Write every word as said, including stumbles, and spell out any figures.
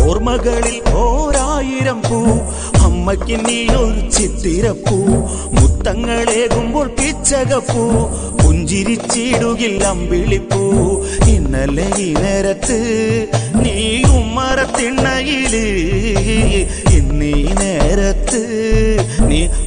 ഓർമ്മകളിൽ ഓരായിരം പൂ അമ്മയ്ക്ക് നീ ഒരു ചിത്തിരപ്പൂ മുത്തങ്ങളേകുമ്പോൾ പിച്ചകപ്പൂ പുഞ്ചിരിച്ചിടുകിൽ അമ്പിളിപ്പൂ ഇന്നലെ ഈ നേരത്ത് നീ ഉമ്മറത്തിണ്ണയില് ഇന്നീ നേരത്ത് നീ